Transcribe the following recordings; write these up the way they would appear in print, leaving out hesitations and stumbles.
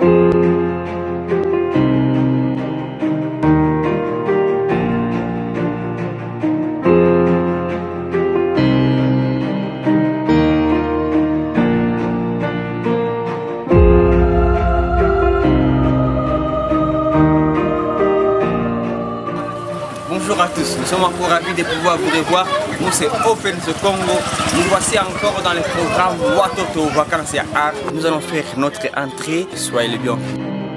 Bonjour à tous, nous sommes encore ravis de pouvoir vous revoir. Nous c'est Open the Congo. Nous voici encore dans le programme Watoto Vacances et Art. Nous allons faire notre entrée. Soyez les bienvenus.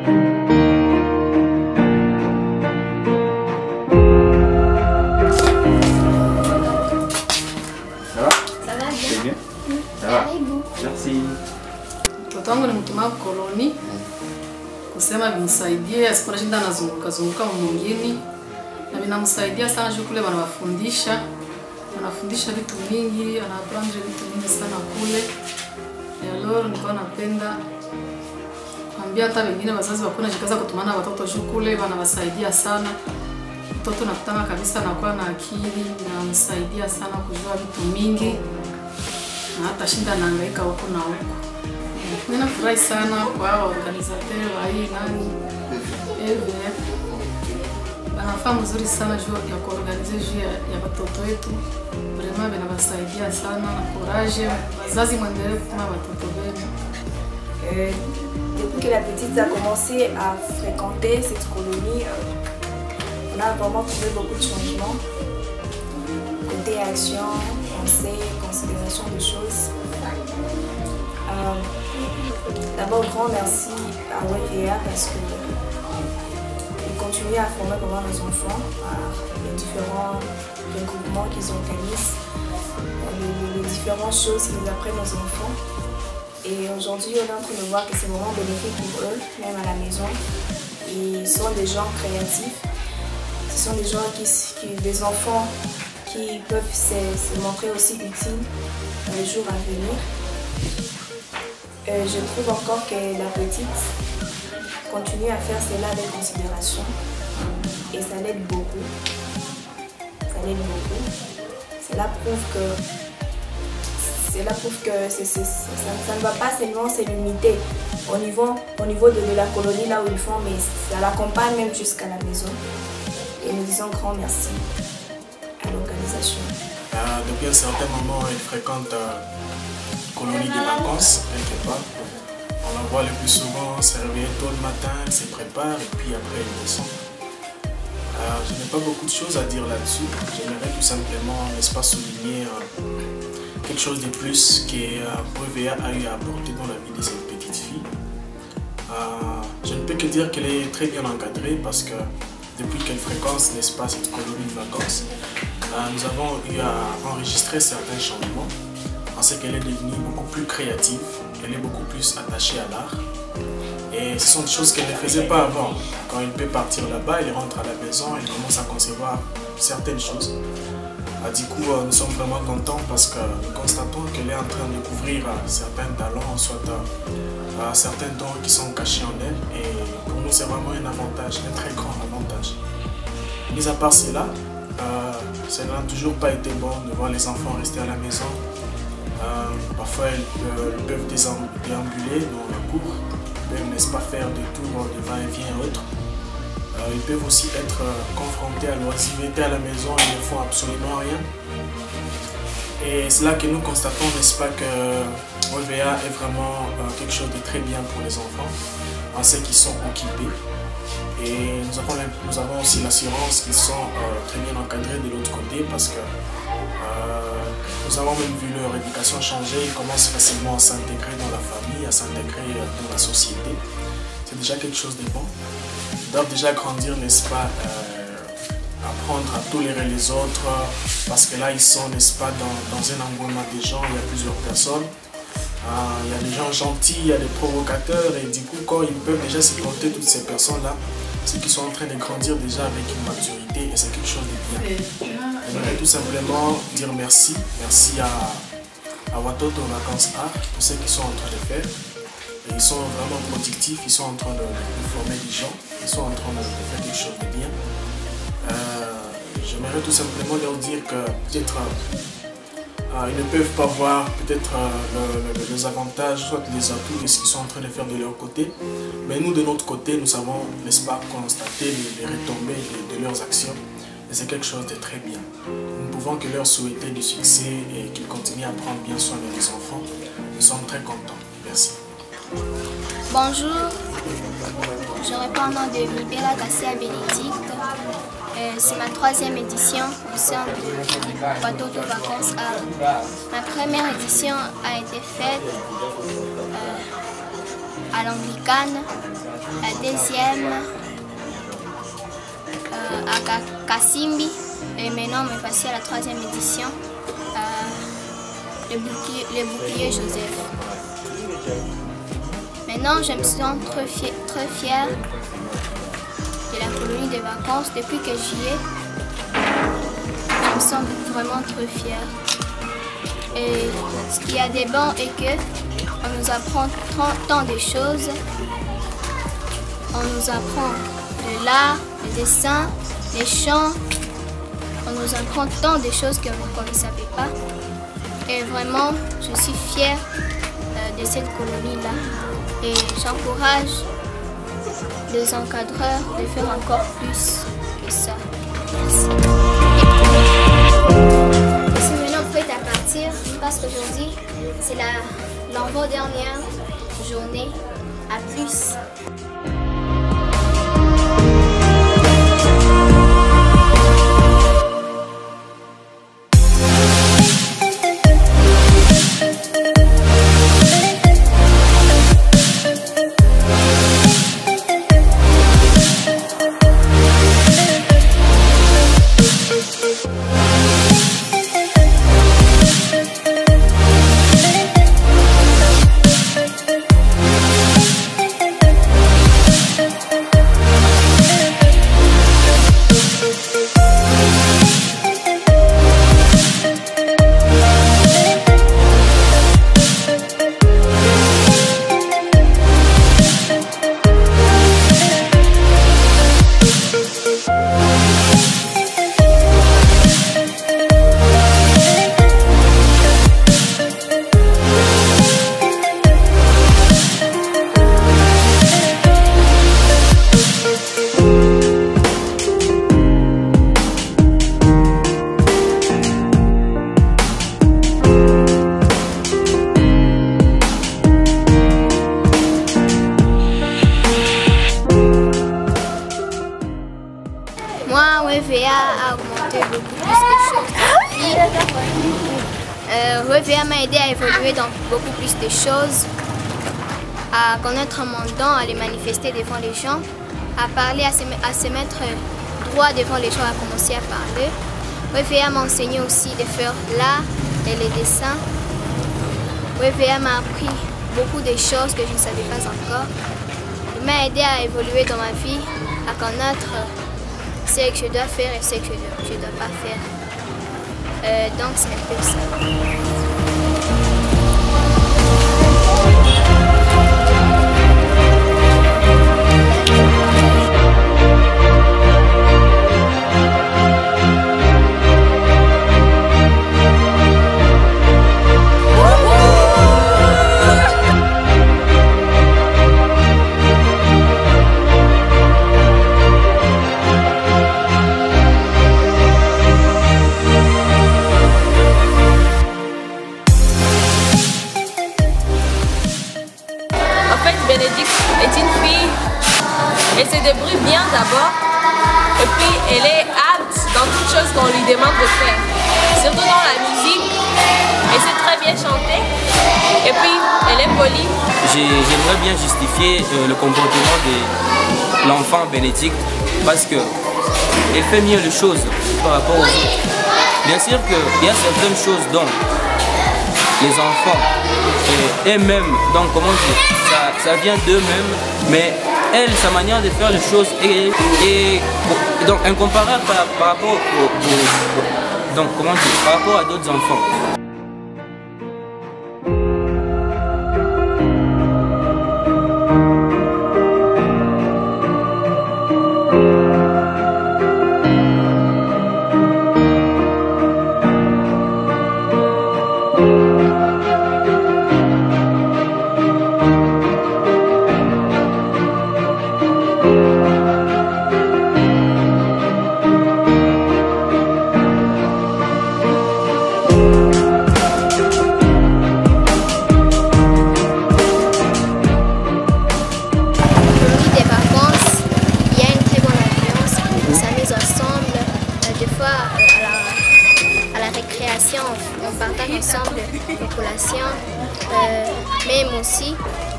Ça va? Ça va bien. C'est bien? Ça va? Merci. Mtoto wangu nilimtuma koloni kusema vimsaidie asiponashinda anazunguka mwingine na vinamsaidia sana juu kule wanawafundisha vitu mingi, anaprendre vitu mingi sana kule. Leo nilikuwa napenda kuambia hata wengine wazazi wakuna jikaza kutumana watoto juu kule wanawasaidia sana. Mtoto nakutana kabisa anakuwa na akili na msaidia sana kujua vitu mingi na hata shinda anahangaika huko na huko. Ninafurahi sana kwa organizateur wa hii EVF. Banafaa mzuri sana juu ya kuorganize juu ya watoto wetu. Vraiment banawasaidia sana na courage. Wazazi mwendelee kama watoto wenu. Depuis que la petite a commencé à fréquenter cette colonie, on a vraiment trouvé beaucoup de changements. Côté action, pensée, considération des choses. D'abord, grand merci à WVA parce que ils continuent à former vraiment nos enfants par les différents regroupements qu'ils organisent, les différentes choses qu'ils apprennent aux enfants. Et aujourd'hui, on est en train de voir que c'est vraiment bénéfique pour eux, même à la maison. Ils sont des gens créatifs. Ce sont des gens des enfants qui peuvent se montrer aussi utiles dans les jours à venir. Je trouve encore que la petite continue à faire cela avec considération et ça l'aide beaucoup. Cela prouve que ça ne va pas seulement se limiter au niveau de la colonie là où ils font, mais ça l'accompagne même jusqu'à la maison. Et nous disons grand merci à l'organisation. Depuis un certain moment, elle fréquente colonie de vacances, quelque part. On la voit le plus souvent se réveiller tôt le matin, elle se prépare et puis après elle descend. Je n'ai pas beaucoup de choses à dire là-dessus. J'aimerais tout simplement, n'est-ce pas, souligner quelque chose de plus que WVA a eu à apporter dans la vie de cette petite fille. Je ne peux que dire qu'elle est très bien encadrée parce que depuis qu'elle fréquente, n'est-ce pas, cette colonie de vacances, nous avons eu à enregistrer certains changements. On sait qu'elle est devenue beaucoup plus créative, elle est beaucoup plus attachée à l'art. Et ce sont des choses qu'elle ne faisait pas avant. Quand elle peut partir là-bas, elle rentre à la maison, elle commence à concevoir certaines choses. Du coup, nous sommes vraiment contents parce que nous constatons qu'elle est en train de découvrir certains talents, soit certains dons qui sont cachés en elle. Et pour nous, c'est vraiment un avantage, un très grand avantage. Mis à part cela, ça n'a toujours pas été bon de voir les enfants rester à la maison. Parfois, ils peuvent déambuler dans la cour, ils peuvent, n'est-ce pas, faire des tours de va-et-vient et autres. Ils peuvent aussi être confrontés à l'oisiveté à la maison, ils ne font absolument rien. Et c'est là que nous constatons, n'est-ce pas, que WVA est vraiment quelque chose de très bien pour les enfants, en ce qu'ils sont occupés. Et nous avons aussi l'assurance qu'ils sont très bien encadrés de l'autre côté parce que nous avons même vu leur éducation changer, ils commencent facilement à s'intégrer dans la famille, à s'intégrer dans la société. C'est déjà quelque chose de bon. Ils doivent déjà grandir, n'est-ce pas, apprendre à tolérer les autres, parce que là ils sont, n'est-ce pas, dans un engouement des gens, il y a plusieurs personnes. Il y a des gens gentils, il y a des provocateurs, et du coup quand ils peuvent déjà supporter toutes ces personnes-là, c'est qu'ils sont en train de grandir déjà avec une maturité et c'est quelque chose de bien. J'aimerais tout simplement dire merci. Merci à Watoto Vacances Art, tous ceux qui sont en train de faire. Et ils sont vraiment productifs, ils sont en train de former des gens, ils sont en train de faire quelque chose de bien. J'aimerais tout simplement leur dire que peut-être ils ne peuvent pas voir peut-être les avantages, soit les atouts de ce qu'ils sont en train de faire de leur côté. Mais nous, de notre côté, nous savons, n'est-ce pas, constater les retombées de leurs actions. Et c'est quelque chose de très bien. Nous ne pouvons que leur souhaiter du succès et qu'ils continuent à prendre bien soin de nos enfants. Nous sommes très contents. Merci. Bonjour, je réponds au nom de Mibela Kassia Bénédicte. C'est ma 3e édition au sein de Watoto Vacances Art. Ma première édition a été faite à l'Anglicane, la deuxième à Kassimbi et maintenant me voici à la 3e édition, le bouclier Joseph. Maintenant, je me sens très fière de la colonie de vacances. Depuis que j'y ai, je me sens vraiment très fière. Et ce qu'il y a de bon est que on nous apprend tant de choses. On nous apprend de l'art, le dessin, les chants. On nous apprend tant de choses qu'on ne savait pas. Et vraiment, je suis fière de cette colonie-là. Et j'encourage les encadreurs de faire encore plus que ça. Merci. Je suis maintenant prête à partir parce qu'aujourd'hui, c'est l'avant-dernière journée. À plus. WVA a augmenté beaucoup plus de choses. WVA m'a aidé à évoluer dans beaucoup plus de choses, à connaître mon don, à les manifester devant les gens, à parler, à se mettre droit devant les gens, à commencer à parler. WVA m'a enseigné aussi de faire l'art et les dessins. WVA m'a appris beaucoup de choses que je ne savais pas encore. Il m'a aidé à évoluer dans ma vie, à connaître ce que je dois faire et ce que je ne dois pas faire. Donc c'est un peu ça. Bénédicte est une fille, elle se débrouille bien d'abord et puis elle est apte dans toutes choses qu'on lui demande de faire, surtout dans la musique. Elle sait très bien chanter et puis elle est polie. J'aimerais bien justifier le comportement de l'enfant Bénédicte parce qu'elle fait mieux les choses par rapport aux autres. Bien sûr qu'il y a certaines choses dont les enfants eux-mêmes, donc comment dire, ça vient d'eux-mêmes, mais elle, sa manière de faire les choses est donc incomparable par rapport donc comment dire, par rapport à d'autres enfants.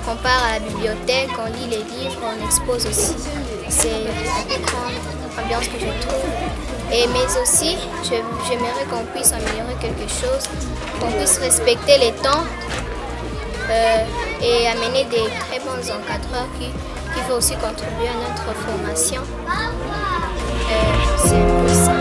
qu'on part à la bibliothèque, on lit les livres, on expose aussi. C'est la plus grande ambiance que je trouve. Mais aussi, j'aimerais qu'on puisse améliorer quelque chose, qu'on puisse respecter les temps et amener des très bons encadreurs qui vont aussi contribuer à notre formation. C'est un peu ça.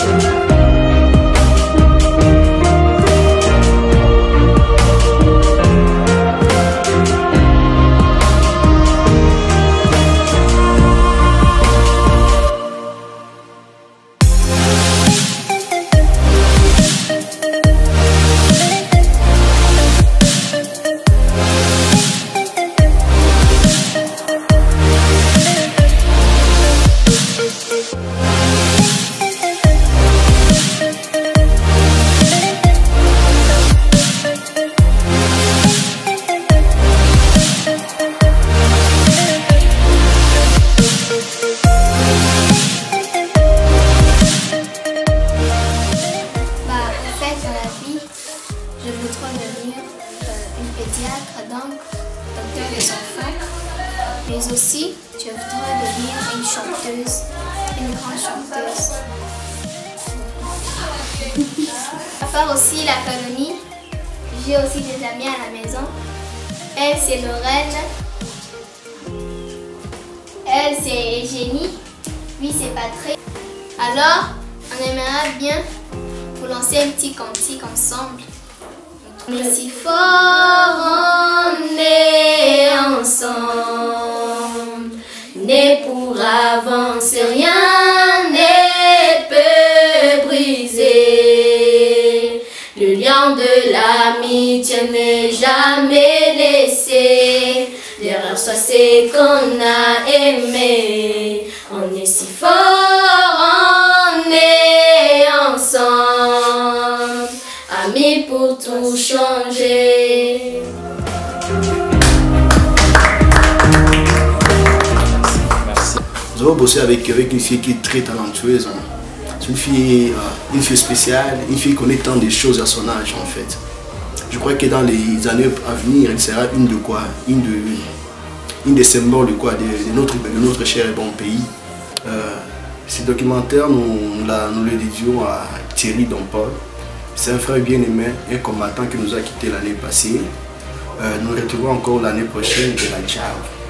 Je voudrais devenir une pédiatre, donc docteur des enfants. Mais aussi, je voudrais devenir une chanteuse, une grande chanteuse. À part aussi la colonie, j'ai aussi des amis à la maison. Elle, c'est Lorraine. Elle, c'est Eugénie. Lui, c'est Patrick. Alors, on aimerait bien vous lancer un petit cantique ensemble. On est si fort, on est ensemble, né pour avancer, rien ne peut briser. Le lien de l'amitié n'est jamais laissé. Derrière soi, c'est qu'on a aimé. On est si fort, on est ensemble, amis pour tout changer. Nous avons bossé avec une fille qui est très talentueuse. C'est une fille spéciale, une fille qui connaît tant de choses à son âge en fait. Je crois que dans les années à venir, elle sera une des symboles de notre cher et bon pays. Ce documentaire, nous le dédions à Thierry Dompol. C'est un frère bien-aimé, un combattant qui nous a quittés l'année passée. Nous le retrouvons encore l'année prochaine et la ciao.